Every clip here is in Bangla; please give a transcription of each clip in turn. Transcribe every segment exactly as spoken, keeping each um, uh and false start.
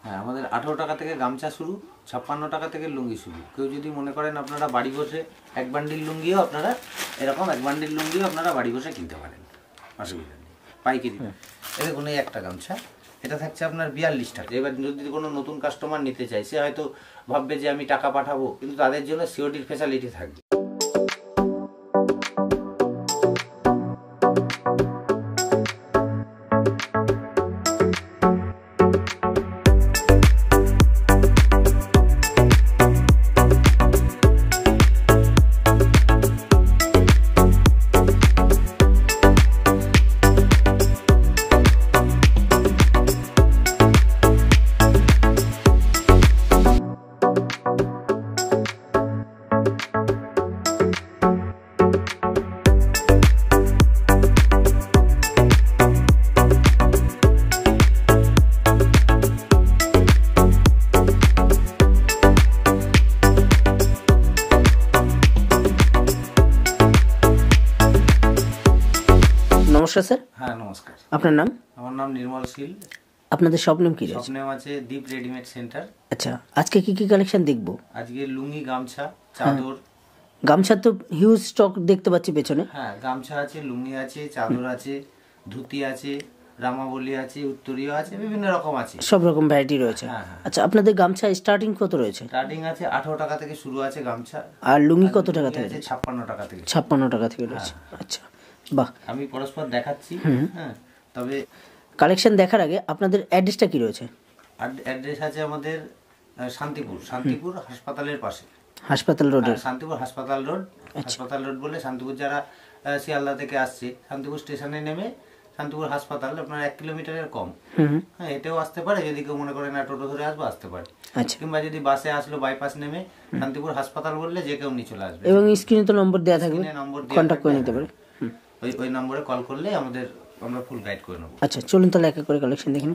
হ্যাঁ, আমাদের আঠারো টাকা থেকে গামছা শুরু, ছাপ্পান্ন টাকা থেকে লুঙ্গি শুরু। কেউ যদি মনে করেন আপনারা বাড়ি বসে এক বান্ডিল লুঙ্গিও আপনারা এরকম এক বান্ডিল লুঙ্গিও আপনারা বাড়ি বসে কিনতে পারেন, অসুবিধা নেই, পাইকারি। এই দেখুন এই একটা গামছা, এটা থাকছে আপনার বিয়াল্লিশ টাকা। এবার যদি কোনো নতুন কাস্টমার নিতে চায়, সে হয়তো ভাববে যে আমি টাকা পাঠাবো, কিন্তু তাদের জন্য সিওডির ফ্যাসিলিটি থাকবে। নমস্কার স্যার। হ্যাঁ নমস্কার। আপনার নাম? আমার নাম নির্মল শীল। আপনাদের শপ নেম কি রয়েছে? শপ নেম আছে দীপ রেডিমেড সেন্টার। আচ্ছা, আজকে কি কি কালেকশন দেখবো? আজকে লুঙ্গি, গামছা, চাদর। গামছা তো হিউজ স্টক দেখতে পাচ্ছি পেছনে। হ্যাঁ, গামছা আছে, লুঙ্গি আছে, চাদর আছে, ধুতি আছে, রামাবলি আছে, উত্তরীয় আছে, বিভিন্ন রকম আছে, সব রকম ভ্যারাইটি রয়েছে। আচ্ছা, আপনাদের গামছা স্টার্টিং কত রয়েছে? স্টার্টিং আছে আঠারো টাকা থেকে শুরু আছে গামছা। আর লুঙ্গি কত টাকা থেকে? ছাপ্পান্ন টাকা থেকে। ছাপ্পান্ন টাকা থেকে রয়েছে। আচ্ছা, বাহ। আমি পরস্পর দেখাচ্ছি। হ্যাঁ, তবে কালেকশন দেখার আগে আপনাদের অ্যাড্রেসটা কি রয়েছে? অ্যাড্রেস আছে আমাদের শান্তিপুর, শান্তিপুর হাসপাতালের পাশে। হাসপাতাল রোড? শান্তিপুর হাসপাতাল রোড। হাসপাতাল রোড বলে শান্তিপুর যারা শিয়ালদা থেকে আসছে, শান্তিপুর স্টেশনে নেমে শান্তিপুর হাসপাতাল আপনার এক কিলোমিটারের কম। হ্যাঁ, এটাও আসতে পারে, যদি কেউ মনে করে না টোটো ধরে আসবো আসতে পারে। আচ্ছা, কিংবা যদি বাসে আসলো বাইপাস নেমে শান্তিপুর হাসপাতাল বললে যে কেউ নিয়ে চলে আসবে। এবং স্ক্রিনে তো নম্বর দেওয়া থাকবে, নম্বর কন্টাক্ট করে নিতে পারে। ওই ওই নম্বরে কল করলে আমাদের আমরা ফুল গাইড করে নেবো। আচ্ছা, চলুন তাহলে এক এক করে কালেকশন দেখুন।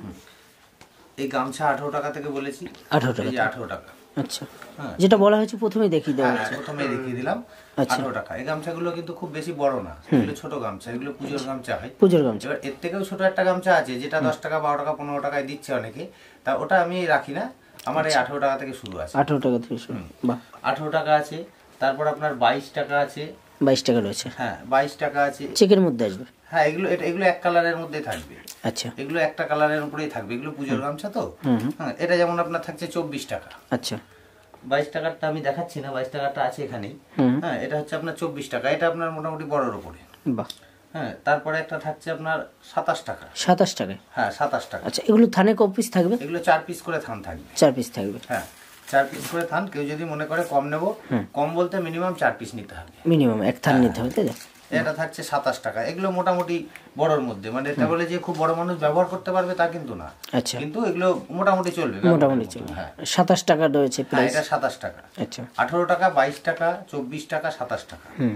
এই গামছা আঠারো টাকা থেকে বলেছি। আঠারো টাকা? আঠারো টাকা। আচ্ছা, যেটা বলা হয়েছে প্রথমেই দেখিয়ে দেওয়া হয়েছে। প্রথমেই দেখিয়ে দিলাম আঠারো টাকা। এই গামছাগুলো কিন্তু খুব বেশি বড় না, এগুলো ছোট গামছা, এগুলো পুজোর গামছা হয়। পুজোর গামছা। এবার এর থেকেও ছোট একটা গামছা আছে যেটা দশ টাকা, বারো টাকা, পনেরো টাকায় দিচ্ছে অনেকে, তা ওটা আমি রাখি না। আমার এই আঠারো টাকা থেকে শুরু আছে। আঠারো টাকা থেকে শুরু? বাহ। আঠারো টাকা আছে, তারপর আপনার বাইশ টাকা আছে। বাইশ টাকা রয়েছে? হ্যাঁ, বাইশ টাকা আছে। চেকের মধ্যে আসবে? হ্যাঁ, এগুলো এগুলো এক কালারের মধ্যে থাকবে। আচ্ছা, এগুলো একটা কালারের উপরেই থাকবে, এগুলো পুজোর গামছা তো। হ্যাঁ, এটা যেমন আপনার থাকছে চব্বিশ টাকা। আচ্ছা, বাইশ টাকারটা আমি দেখাচ্ছি না, বাইশ টাকাটা আছে এখানেই। হ্যাঁ, এটা হচ্ছে আপনার চব্বিশ টাকা, এটা আপনার মোটামুটি বড়োর উপরে। বাহ। হ্যাঁ, তারপরে একটা থাকছে আপনার সাতাশ টাকা। সাতাশ টাকায়? হ্যাঁ, সাতাশ টাকা। আচ্ছা, এগুলো থানে ক পিস থাকবে? এগুলো চার পিস করে থান থাকবে। চার পিস থাকবে? হ্যাঁ, চার পিস করে থান। কেউ যদি মনে করে কম নেব, কম বলতে মিনিমাম চার পিস নিতে হবে, মিনিমাম এক থান নিতে হবে, তাই তো? এটা থাকছে সাতাশ টাকা। এগুলো মোটামুটি বড়োর মধ্যে, মানে এটা বলে যে খুব বড় মানুষ ব্যবহার করতে পারবে তা কিন্তু না। আচ্ছা, কিন্তু এগুলো মোটামুটি চলবে, মোটামুটি চলবে। হ্যাঁ, সাতাশ টাকা রয়েছে প্রাইস। এটা সাতাশ টাকা। আচ্ছা, আঠারো টাকা, বাইশ টাকা, চব্বিশ টাকা, সাতাশ টাকা। হুম।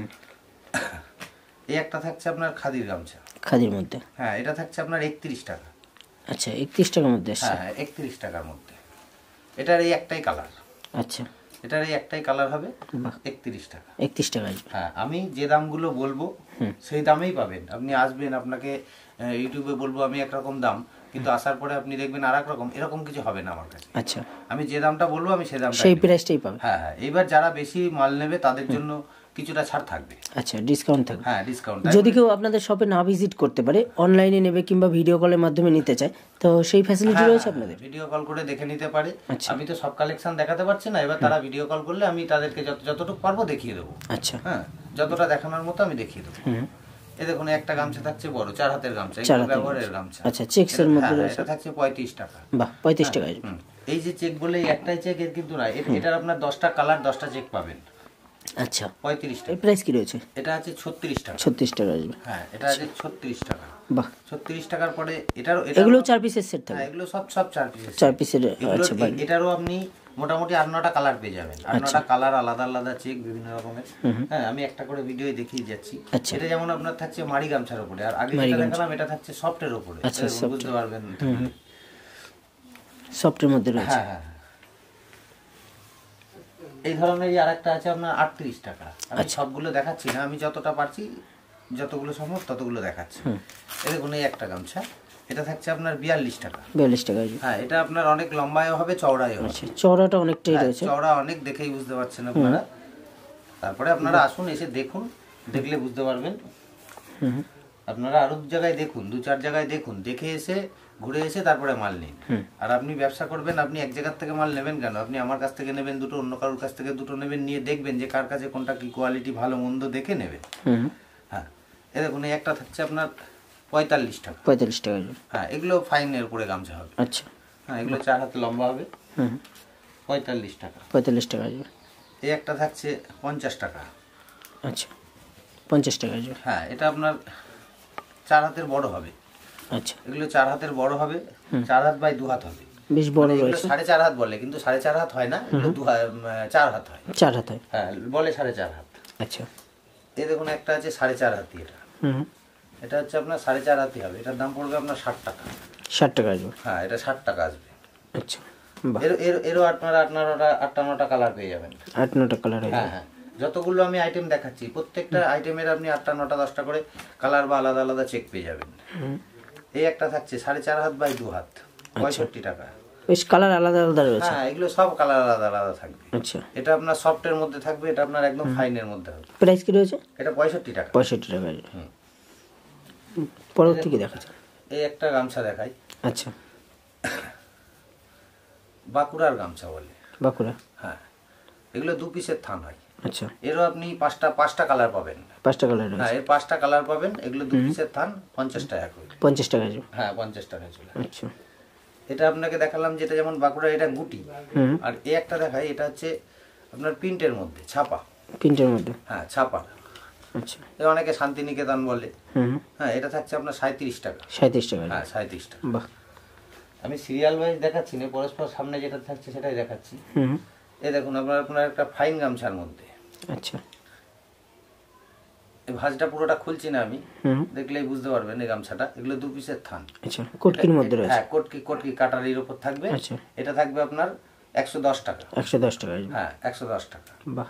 এই একটা থাকছে আপনার খাদির গামছা। খাদির মধ্যে? হ্যাঁ, এটা থাকছে আপনার একত্রিশ টাকা। আচ্ছা, একত্রিশ টাকার মধ্যে? হ্যাঁ, একত্রিশ টাকার মধ্যে। এটার এই একটাই কালার। আচ্ছা, এটার এই একটাই কালার হবে, একত্রিশ টাকা। একত্রিশ টাকা? হ্যাঁ, আমি যে দামগুলো বলবো সেই দামেই পাবেন। আপনি আসবেন, আপনাকে ইউটিউবে বলবো আমি একরকম দাম, কিন্তু আসার পরে আপনি দেখবেন আর এক রকম, এরকম কিছু হবে না আমার কাছে। আচ্ছা, আমি যে দামটা বলবো আমি সে দামটা, সেই প্রাইসটাই পাবে। হ্যাঁ হ্যাঁ, এইবার যারা বেশি মাল নেবে তাদের জন্য কিছুটা ছাড় থাকবে। আচ্ছা, ডিসকাউন্ট থাকবে? হ্যাঁ, ডিসকাউন্ট। যদি কেউ আপনাদের শপে না ভিজিট করতে পারে, অনলাইনে নেবে কিংবা ভিডিও কলের মাধ্যমে নিতে চায়, তো সেই ফ্যাসিলিটি রয়েছে আপনাদের? ভিডিও কল করে দেখে নিতে পারে। আমি তো সব কালেকশন দেখাতে পারছি না, এবার তারা ভিডিও কল করলে আমি তাদেরকে যতটুকু পারবো দেখিয়ে দেবো। আচ্ছা, হ্যাঁ, যতটা দেখানোর মতো আমি দেখিয়ে দেবো। এই দেখুন একটা গামছা থাকছে বড়, চার হাতের গামছা, ব্যবহারের গামছা। আচ্ছা, চেকস এর মধ্যে রয়েছে? এটা থাকছে পঁয়ত্রিশ টাকা। বাহ, পঁয়ত্রিশ টাকা। এই যে চেক বলে একটাই চেক, এর কিন্তু না, এটার আপনার দশটা কালার, দশটা চেক পাবেন। আচ্ছা, পঁয়ত্রিশ টাকা। এই প্রাইস কি রয়েছে? এটা আছে ছত্রিশ টাকা। ছত্রিশ টাকা আসবে? হ্যাঁ, এটা আছে ছত্রিশ টাকা। বাহ, ছত্রিশ টাকার পরে এটারও, এগুলো চার পিসের সেট থাকে? হ্যাঁ, এগুলো সব সব চার পিসের। চার পিসের? আচ্ছা, এটারও আপনি মোটামুটি আট নটা কালার পেয়ে যাবেন। আট নটা কালার, আলাদা আলাদা চেক, বিভিন্ন রকমের। হ্যাঁ, আমি একটা করে ভিডিও দেখিয়ে যাচ্ছি। এটা যেমন আপনার থাকছে মারি গামছার উপরে, আর আগে যেটা দেখালাম এটা থাকছে সফটের উপরে। আচ্ছা, বুঝতে পারবেন সফটের মধ্যে রয়েছে? হ্যাঁ হ্যাঁ। এই ধরনের আরেকটা আছে আপনার আটত্রিশ টাকা। আমি সবগুলো দেখাচ্ছি না, আমি যতটা পারছি, যতগুলো সম্ভব ততগুলো দেখাচ্ছি। এই দেখুন এই একটা গামছা, এটা থাকছে আপনার বিয়াল্লিশ টাকা। বিয়াল্লিশ টাকা। হ্যাঁ, এটা আপনার অনেক লম্বায়ও হবে, চওড়ায়ও হবে। আচ্ছা, চওড়াটা অনেকটাই রয়েছে। চওড়া অনেক, দেখেই বুঝতে পারছেন আপনারা। তারপরে আপনারা আসুন, এসে দেখুন, দেখলে বুঝতে পারবেন। আপনারা আরো দু জায়গায় দেখুন, দু চার জায়গায় দেখুন, দেখে এসে ঘুরে এসে তারপরে মাল নিন। আর আপনি ব্যবসা করবেন, আপনি এক জায়গার থেকে মাল নেবেন কেন? আপনি আমার কাছ থেকে নেবেন দুটো, অন্য কারোর কাছ থেকে দুটো নেবেন, নিয়ে দেখবেন যে কার কাছে কোনটা কি কোয়ালিটি ভালো মন্দ দেখে নেবেন। হ্যাঁ, এ দেখুন এই একটা থাকছে আপনার পঁয়তাল্লিশ টাকা। পঁয়তাল্লিশ টাকা। হ্যাঁ, এগুলো ফাইনের উপরে গামছা হবে। আচ্ছা। হ্যাঁ, এগুলো চার হাতে লম্বা হবে। পঁয়তাল্লিশ টাকা। পঁয়তাল্লিশ টাকা। এই একটা থাকছে পঞ্চাশ টাকা। আচ্ছা, পঞ্চাশ টাকা। হ্যাঁ, এটা আপনার চার হাতের বড় হবে। আচ্ছা, এগুলো চার হাতের বড় হবে, চার হাত বাই দু হাত হবে। বেশ বড় রয়েছে। সাড়ে চার হাত বলে, কিন্তু সাড়ে চার হাত হয় না, এগুলো দু চার হাত হয়। চার হাত হয়। হ্যাঁ, বলে সাড়ে চার হাত। আচ্ছা, এই দেখুন একটা আছে সাড়ে চার হাতি। এটা এটা হচ্ছে আপনার সাড়ে চার হাতি হবে। এটার দাম পড়বে আপনার ষাট টাকা। ষাট টাকা আসবে। হ্যাঁ, এটা ষাট টাকা আসবে। আচ্ছা, এর এর এরও আপনারা আট নটা আটটা নটা কালার পেয়ে যাবেন। আট নটা কালার। হ্যাঁ হ্যাঁ, যতগুলো আমি আইটেম দেখাচ্ছি প্রত্যেকটা আইটেমের আপনি আটটা নটা দশটা করে কালার বা আলাদা আলাদা চেক পেয়ে যাবেন। এই একটা থাকছে সাড়ে চার হাত বাই দু হাত, পঁয়ষট্টি টাকা। বেশ কালার আলাদা আলাদা রয়েছে। হ্যাঁ, এগুলো সব কালার আলাদা আলাদা থাকবে। আচ্ছা, এটা আপনার সফটের মধ্যে থাকবে, এটা আপনার একদম ফাইনের মধ্যে হবে। প্রাইস কি রয়েছে? এটা পঁয়ষট্টি টাকা। পঁয়ষট্টি টাকা। পরবর্তী কি দেখাচ্ছে? এই একটা গামছা দেখাই। আচ্ছা, বাঁকুড়ার গামছা বলে। বাঁকুড়া। হ্যাঁ, এগুলো দু পিসের থান হয়। আচ্ছা, এরও আপনি পাঁচটা পাঁচটা কালার পাবেন। পাঁচটা কালার। হ্যাঁ, এর পাঁচটা কালার পাবেন। এগুলো দু পিসের থান, পঞ্চাশ টাকা করে। পঞ্চাশ টাকা। হ্যাঁ, পঞ্চাশ টাকা চলে। আচ্ছা, এটা আপনাকে দেখালাম যেটা যেমন বাঁকুড়া, এটা গুটি। আর এ একটা দেখাই, এটা হচ্ছে আপনার প্রিন্টের মধ্যে ছাপা। প্রিন্টের মধ্যে? হ্যাঁ, ছাপা। আচ্ছা, এ অনেকে শান্তিনিকেতন বলে। হ্যাঁ, এটা থাকছে আপনার সাঁত্রিশ টাকা। সাঁত্রিশ টাকা। হ্যাঁ, সাঁত্রিশ টাকা। বাহ, আমি সিরিয়াল ওয়াইজ দেখাচ্ছি না, পরস্পর সামনে যেটা থাকছে সেটাই দেখাচ্ছি। এই দেখুন আপনার আপনার একটা ফাইন গামছার মধ্যে। আচ্ছা, এই ভাঁজটা পুরোটা খুলছি না আমি, দেখলেই বুঝতে পারবেন এই গামছাটা। এগুলো দু পিসের থান। আচ্ছা, কোটকির মধ্যে রয়েছে? হ্যাঁ, কোটকি কোটকি কাটারির উপর থাকবে। আচ্ছা, এটা থাকবে আপনার একশো দশ টাকা। একশো দশ টাকা। হ্যাঁ, একশো দশ টাকা। বাহ,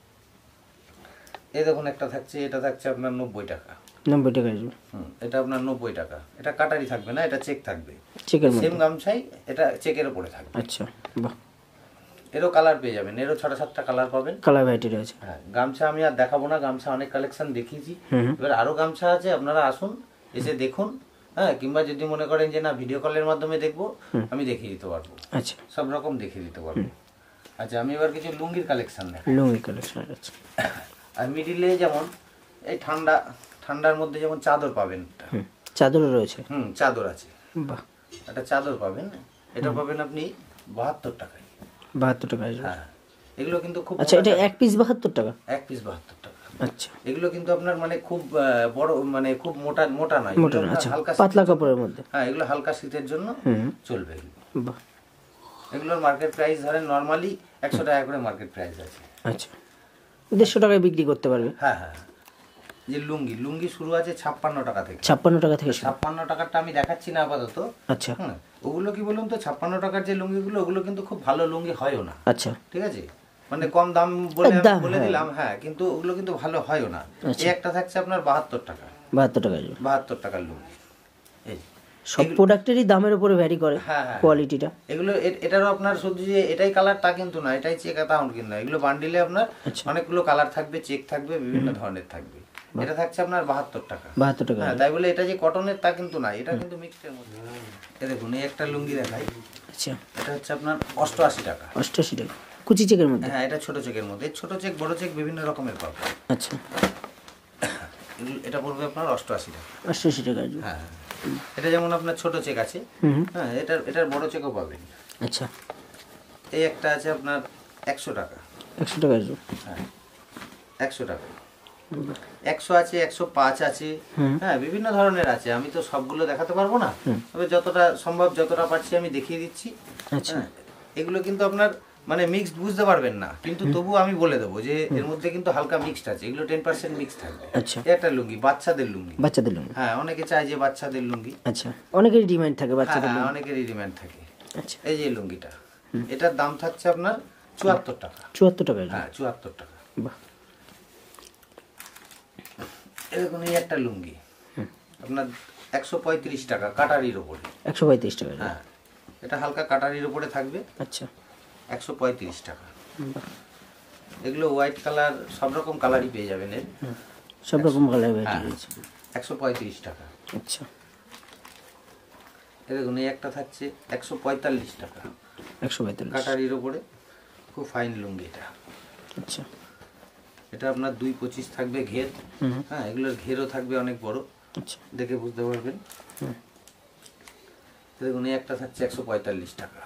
এই দেখুন একটা থাকছে, এটা থাকছে আপনার নব্বই টাকা। নব্বই টাকা। হুম, এটা আপনার নব্বই টাকা। এটা কাটারি থাকবে না, এটা চেক থাকবে। চেকের মধ্যে? সেম গামছাই, এটা চেকের উপরে থাকবে। আচ্ছা, বাহ। এরও কালার পেয়ে যাবেন, এরও ছটা সাতটা কালার পাবেন। কালার ভ্যারাইটি রয়েছে। হ্যাঁ, গামছা আমি আর দেখাবো না, গামছা অনেক কালেকশন দেখিয়েছি। এবার আরো গামছা আছে, আপনারা আসুন, এসে দেখুন। হ্যাঁ, কিংবা যদি মনে করেন যে না ভিডিও কলের মাধ্যমে দেখবো, আমি দেখিয়ে দিতে পারবো। আচ্ছা, সব রকম দেখিয়ে দিতে পারবো। আচ্ছা, আমি এবার কিছু লুঙ্গির কালেকশন দেখাই। লুঙ্গি কালেকশন আছে। আর মিডিলে যেমন এই ঠান্ডা ঠান্ডার মধ্যে যেমন চাদর পাবেন। চাদরও রয়েছে? হুম, চাদর আছে। বাহ, একটা চাদর পাবেন, এটা পাবেন আপনি বাহাত্তর টাকায়। বাহাত্তর টাকা। হ্যাঁ, এগুলো কিন্তু খুব। আচ্ছা, এটা এক পিস বাহাত্তর টাকা? এক পিস বাহাত্তর টাকা। আচ্ছা, এগুলো কিন্তু আপনার মানে খুব বড়, মানে খুব মোটা মোটা নয়, মোটা না। আচ্ছা, হালকা পাতলা কাপড়ের মধ্যে? হ্যাঁ, এগুলো হালকা শীতের জন্য চলবে। বাহ, এগুলোর মার্কেট প্রাইস ধরেন নর্মালি একশো টাকা করে মার্কেট প্রাইস আছে। আচ্ছা, দেড়শো টাকায় বিক্রি করতে পারবে? হ্যাঁ হ্যাঁ, যে লুঙ্গি লুঙ্গি শুরু আছে ছাপ্পান্ন টাকা থেকে। ছাপ্পান্ন টাকা থেকে? ছাপ্পান্ন টাকারটা আমি দেখাচ্ছি না আপাতত। আচ্ছা, হ্যাঁ, ওগুলো কি বলুন তো, ছাপ্পান্ন টাকার যে লুঙ্গিগুলো, ওগুলো কিন্তু খুব ভালো লুঙ্গি হয়ও না। আচ্ছা, ঠিক আছে, মানে কম দাম বলে আমি বলে দিলাম। হ্যাঁ, কিন্তু ওগুলো কিন্তু ভালো হয়ও না। এই একটা থাকছে আপনার বাহাত্তর টাকা। বাহাত্তর টাকা? বাহাত্তর টাকার লুঙ্গি। এই সব প্রোডাক্টেরই দামের উপরে ভ্যারি করে হ্যাঁ হ্যাঁ কোয়ালিটিটা। এগুলো এটারও আপনার শুধু যে এটাই কালার তা কিন্তু না, এটাই চেক তাও কিন্তু না। এগুলো বান্ডিলে আপনার অনেকগুলো কালার থাকবে, চেক থাকবে, বিভিন্ন ধরনের থাকবে। এটা থাকছে আপনার বাহাত্তর টাকা। বাহাত্তর টাকা? হ্যাঁ, তাই বলে এটা যে কটনের তা কিন্তু না, এটা কিন্তু মিক্সডের মধ্যে। এই দেখুন এই একটা লুঙ্গি দেখাই। আচ্ছা, এটা হচ্ছে আপনার অষ্টআশি টাকা। অষ্টআশি টাকা কুচি চেকের মধ্যে? হ্যাঁ, এটা ছোট চেকের মধ্যে। ছোট চেক বড় চেক বিভিন্ন রকমের পাবে। আচ্ছা, এটা পড়বে আপনার অষ্টআশি টাকা। অষ্টআশি টাকা? হ্যাঁ, এটা যেমন আপনার ছোট চেক আছে, হ্যাঁ, এটার এটার বড় চেকও পাবেন। আচ্ছা, এই একটা আছে আপনার একশো টাকা। একশো টাকা? হ্যাঁ, একশো টাকা। একশো আছে, একশো পাঁচ আছে। হ্যাঁ, বিভিন্ন ধরনের আছে। আমি তো সবগুলো দেখাতে পারবো না, তবে যতটা সম্ভব যতটা পারছি আমি দেখিয়ে দিচ্ছি। আচ্ছা, এগুলো কিন্তু আপনার মানে মিক্সড বুঝতে পারবেন না, কিন্তু তবু আমি বলে দেবো যে এর মধ্যে কিন্তু হালকা মিক্সড আছে। এগুলো টেন পার্সেন্ট মিক্সড থাকবে। আচ্ছা, একটা লুঙ্গি, বাচ্চাদের লুঙ্গি। বাচ্চাদের লুঙ্গি? হ্যাঁ, অনেকে চায় যে বাচ্চাদের লুঙ্গি। আচ্ছা, অনেকেরই ডিমান্ড থাকে বাচ্চাদের লুঙ্গি? অনেকেরই ডিমান্ড থাকে। আচ্ছা, এই যে লুঙ্গিটা, এটার দাম থাকছে আপনার চুয়াত্তর টাকা। চুয়াত্তর টাকা? হ্যাঁ, চুয়াত্তর টাকা। বাহ, এরকম এই একটা লুঙ্গি আপনার একশো পঁয়ত্রিশ টাকা কাটারির উপরে। একশো পঁয়ত্রিশ টাকা। হ্যাঁ, এটা হালকা কাটারির উপরে থাকবে। আচ্ছা, একশো পঁয়ত্রিশ টাকা। এগুলো হোয়াইট কালার, সব রকম কালারই পেয়ে যাবেন এর, সব রকম কালার রয়েছে। একশো পঁয়ত্রিশ টাকা। আচ্ছা, এ দেখুন এই একটা থাকছে একশো পঁয়তাল্লিশ টাকা। একশো পঁয়তাল্লিশ কাটারির উপরে, খুব ফাইন লুঙ্গি এটা। আচ্ছা, এটা আপনার দুই পঁচিশ থাকবে ঘের। হ্যাঁ, এগুলোর ঘেরও থাকবে অনেক বড়। আচ্ছা, দেখে বুঝতে পারবেন। দেখুন এই একটা থাকছে একশো পঁয়তাল্লিশ টাকা।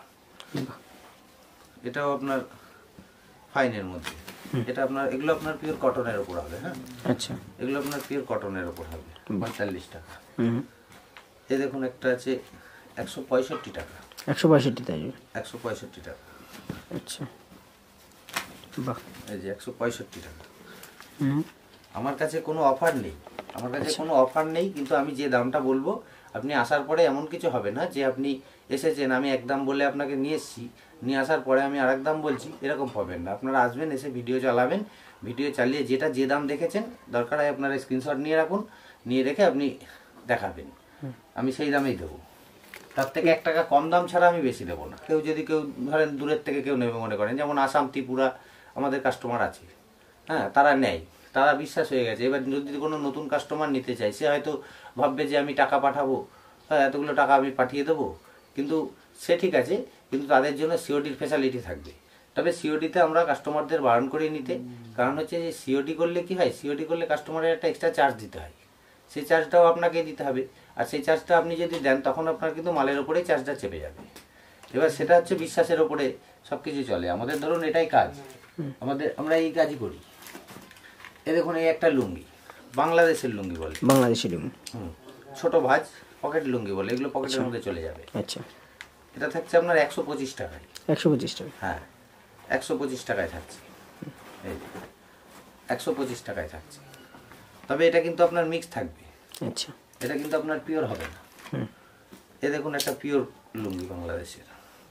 এটাও আপনার ফাইনের মধ্যে। এটা আপনার, এগুলো আপনার পিওর কটনের উপর হবে। হ্যাঁ, আচ্ছা, এগুলো আপনার পিওর কটনের উপর হবে, পঁয়তাল্লিশ টাকা। এই দেখুন একটা আছে একশো পঁয়ষট্টি টাকা। একশো পঁয়ষট্টি তাই? একশো পঁয়ষট্টি টাকা। আচ্ছা, বাহ, এই যে একশো পঁয়ষট্টি টাকা। আমার কাছে কোনো অফার নেই, আমার কাছে কোনো অফার নেই, কিন্তু আমি যে দামটা বলবো আপনি আসার পরে এমন কিছু হবে না যে আপনি এসেছেন আমি এক দাম বলে আপনাকে নিয়ে এসেছি, নিয়ে আসার পরে আমি আরেক দাম বলছি, এরকম পাবেন না। আপনারা আসবেন, এসে ভিডিও চালাবেন, ভিডিও চালিয়ে যেটা যে দাম দেখেছেন দরকার হয় আপনারা স্ক্রিনশট নিয়ে রাখুন, নিয়ে রেখে আপনি দেখাবেন, আমি সেই দামেই দেবো। তার থেকে এক টাকা কম দাম ছাড়া আমি বেশি দেবো না। কেউ যদি কেউ ধরেন দূরের থেকে কেউ নেবে মনে করেন, যেমন আসাম, ত্রিপুরা আমাদের কাস্টমার আছে, হ্যাঁ, তারা নেয়, তারা বিশ্বাস হয়ে গেছে। এবার যদি কোনো নতুন কাস্টমার নিতে চায়, সে হয়তো ভাববে যে আমি টাকা পাঠাবো, হ্যাঁ, এতগুলো টাকা আমি পাঠিয়ে দেবো, কিন্তু সে ঠিক আছে, কিন্তু তাদের জন্য সিওডির ফ্যাসিলিটি থাকবে। তবে সিওডিতে আমরা কাস্টমারদের বারণ করে নিতে, কারণ হচ্ছে যে সিওডি করলে কি হয়, সিওডি করলে কাস্টমারের একটা এক্সট্রা চার্জ দিতে হয়, সেই চার্জটাও আপনাকে দিতে হবে। আর সেই চার্জটা আপনি যদি দেন তখন আপনার কিন্তু মালের ওপরেই চার্জটা চেপে যাবে। এবার সেটা হচ্ছে বিশ্বাসের ওপরে সব কিছু চলে। আমাদের ধরুন এটাই কাজ, আমাদের আমরা এই কাজই করি। এ দেখুন এই একটা লুঙ্গি, বাংলাদেশের লুঙ্গি বলে, বাংলাদেশের লুঙ্গি। হুম, ছোট ভাঁজ পকেট লুঙ্গি বলে, এগুলো পকেটের মধ্যে চলে যাবে। আচ্ছা, এটা থাকছে আপনার একশো পঁচিশ টাকায়। একশো পঁচিশ টাকা? হ্যাঁ, একশো পঁচিশ টাকায় থাকছে, এই একশো পঁচিশ টাকায় থাকছে। তবে এটা কিন্তু আপনার মিক্স থাকবে। আচ্ছা, এটা কিন্তু আপনার পিওর হবে না। এ দেখুন একটা পিওর লুঙ্গি বাংলাদেশের,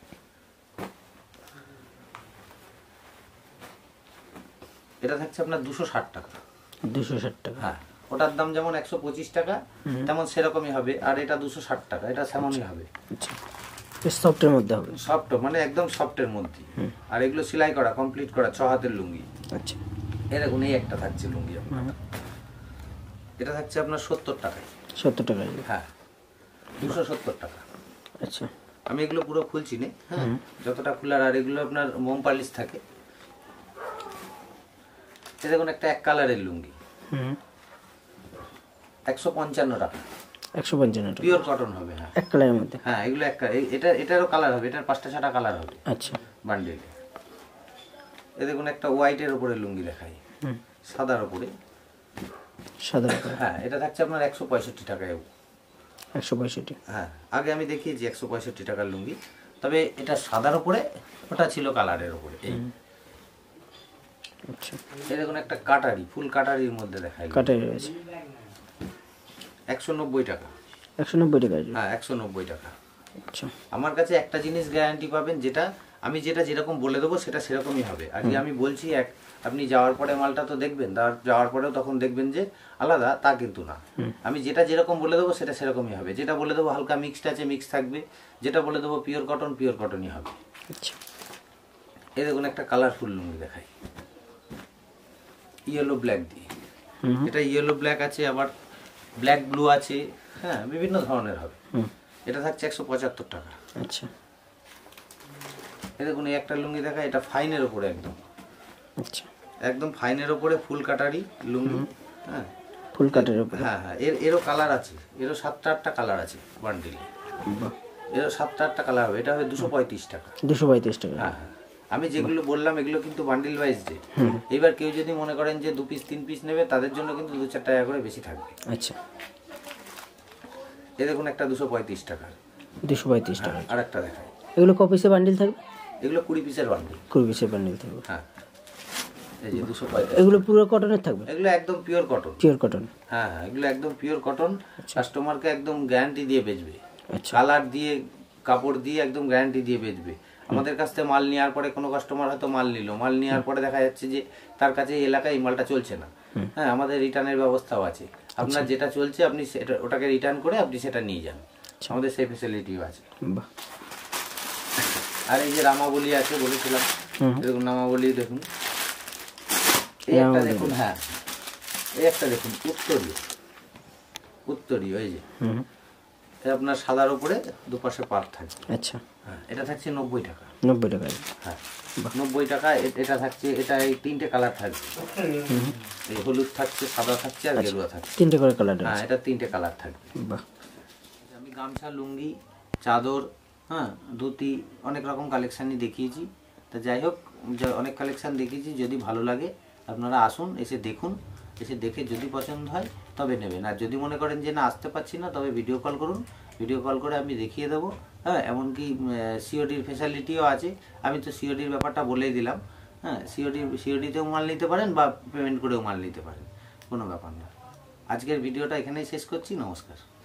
এটা থাকছে আপনার দুশো ষাট টাকা। দুশো ষাট টাকা? হ্যাঁ, ওটার দাম যেমন একশো পঁচিশ টাকা তেমন সেরকমই হবে, আর এটা দুশো ষাট টাকা, এটা সেমনই হবে। আচ্ছা, সফটের মধ্যে হবে? সফট, মানে একদম সফটের মধ্যে। আর এগুলো সেলাই করা, কমপ্লিট করা, ছ হাতের লুঙ্গি। আচ্ছা, এ দেখুন এই একটা থাকছে লুঙ্গি আপনার, এটা থাকছে আপনার সত্তর টাকায়। সত্তর টাকা? হ্যাঁ, দুশো সত্তর টাকা। আচ্ছা, আমি এগুলো পুরো খুলছি না, হ্যাঁ, যতটা খোলার। আর এগুলো আপনার মোম পালিশ থাকে। এ দেখুন একটা এক কালারের লুঙ্গি, একশো পঞ্চান্ন টাকা। একশো পঞ্চান্ন টাকা? পিওর কটন হবে। হ্যাঁ, এক কালারের মধ্যে? হ্যাঁ, এগুলো এক, এটা এটারও কালার হবে, এটার পাঁচটা ছটা কালার হবে। আচ্ছা, বান্ডেলে। এ দেখুন একটা হোয়াইটের উপরে লুঙ্গি দেখাই, সাদার উপরে। সাদা? হ্যাঁ, এটা থাকছে আপনার একশো পঁয়ষট্টি টাকায়। একশো পঁয়ষট্টি? হ্যাঁ, আগে আমি দেখিয়েছি একশো পঁয়ষট্টি টাকার লুঙ্গি, তবে এটা সাদার উপরে, ওটা ছিল কালারের উপরে। এই আচ্ছা, এই দেখুন একটা কাটারি, ফুল কাটারির মধ্যে দেখাই, কাটারি রয়েছে, একশো নব্বই টাকা। একশো নব্বই টাকা? হ্যাঁ, একশো নব্বই টাকা। আচ্ছা, আমার কাছে একটা জিনিস গ্যারান্টি পাবেন, যেটা আমি যেটা যেরকম বলে দেবো সেটা সেরকমই হবে। আজকে আমি বলছি এক, আপনি যাওয়ার পরে মালটা তো দেখবেন, তার যাওয়ার পরেও তখন দেখবেন যে আলাদা, তা কিন্তু না। আমি যেটা যেরকম বলে দেবো সেটা সেরকমই হবে। যেটা বলে দেবো হালকা মিক্সড আছে, মিক্স থাকবে। যেটা বলে দেবো পিওর কটন, পিওর কটনই হবে। আচ্ছা, এই দেখুন একটা কালারফুল লুঙ্গি দেখাই, ইয়েলো ব্ল্যাক দিয়ে। এটা ইয়েলো ব্ল্যাক আছে, আবার ব্ল্যাক ব্লু আছে, হ্যাঁ, বিভিন্ন ধরনের হবে। এটা থাকছে একশো পঁচাত্তর টাকা। আচ্ছা, এই দেখুন এই একটা লুঙ্গি দেখা, এটা ফাইনের ওপরে একদম। আচ্ছা, একদম ফাইনের ওপরে ফুল কাটারি লুঙ্গি। হ্যাঁ, ফুল কাটারের উপরে? হ্যাঁ হ্যাঁ, এর এরও কালার আছে, এরও সাতটা আটটা কালার আছে বান্ডিলে। এরও সাতটা আটটা কালার হবে। এটা হবে দুশো পঁয়ত্রিশ টাকা। দুশো পঁয়ত্রিশ টাকা? হ্যাঁ হ্যাঁ, আমি যেগুলো বললাম এগুলো কিন্তু বান্ডিল ওয়াইজ রেট। এবার কেউ যদি মনে করেন যে দু পিস তিন পিস নেবে, তাদের জন্য কিন্তু দু চার টাকা করে বেশি থাকবে। আচ্ছা, এ দেখুন একটা দুশো পঁয়ত্রিশ টাকা। দুশো পঁয়ত্রিশ টাকা? আর একটা দেখাই, এগুলো ক পিসের বান্ডিল থাকবে? এগুলো কুড়ি পিসের বান্ডিল। কুড়ি পিসের বান্ডিল থাকবে? হ্যাঁ, এই যে দুশো পঁয়ত্রিশ। এগুলো পুরো কটনের থাকবে? এগুলো একদম পিওর কটন। Pure cotton? হ্যাঁ হ্যাঁ, এগুলো একদম পিওর কটন। কাস্টমারকে একদম গ্যারান্টি দিয়ে বেচবে, আচ্ছা, কালার দিয়ে, কাপড় দিয়ে একদম গ্যারান্টি দিয়ে বেচবে। আমাদের কাছ থেকে মাল নেওয়ার পরে কোনো কাস্টমার হয়তো মাল নিল, মাল নেওয়ার পরে দেখা যাচ্ছে যে তার কাছে এই এলাকায় এই মালটা চলছে না, হ্যাঁ আমাদের রিটার্নের ব্যবস্থাও আছে, আপনার যেটা চলছে আপনি সেটা ওটাকে রিটার্ন করে আপনি সেটা নিয়ে যান, আমাদের সেই ফেসিলিটিও আছে। আর এই যে রামাবলী আছে বলেছিলাম, দেখুন নামাবলী দেখুন, এই একটা দেখুন, হ্যাঁ এই একটা দেখুন উত্তরীয়, উত্তরীয় এই যে আপনার সাদার উপরে দুপাশে পাট থাকবে। আচ্ছা, হ্যাঁ এটা থাকছে নব্বই টাকা। নব্বই টাকা, হ্যাঁ নব্বই টাকা। এটা থাকছে, এটা এই তিনটে কালার থাকবে, এই হলুদ থাকছে, সাদা থাকছে আর গেরুয়া থাকছে, তিনটে করে কালার। হ্যাঁ এটা তিনটে কালার থাকবে। আমি গামছা, লুঙ্গি, চাদর, হ্যাঁ ধুতি, অনেক রকম কালেকশানই দেখিয়েছি। তা যাই হোক, অনেক কালেকশান দেখিয়েছি, যদি ভালো লাগে আপনারা আসুন, এসে দেখুন, এসে দেখে যদি পছন্দ হয় তবে নেবেন। আর যদি মনে করেন যে না আসতে পারছি না, তবে ভিডিও কল করুন, ভিডিও কল করে আমি দেখিয়ে দেবো। হ্যাঁ এমনকি সিওডির ফেসিলিটিও আছে, আমি তো সিওডির ব্যাপারটা বলেই দিলাম। হ্যাঁ সিওডি সিওডিতেও মাল নিতে পারেন বা পেমেন্ট করেও মাল নিতে পারেন, কোনো ব্যাপার না। আজকের ভিডিওটা এখানেই শেষ করছি, নমস্কার।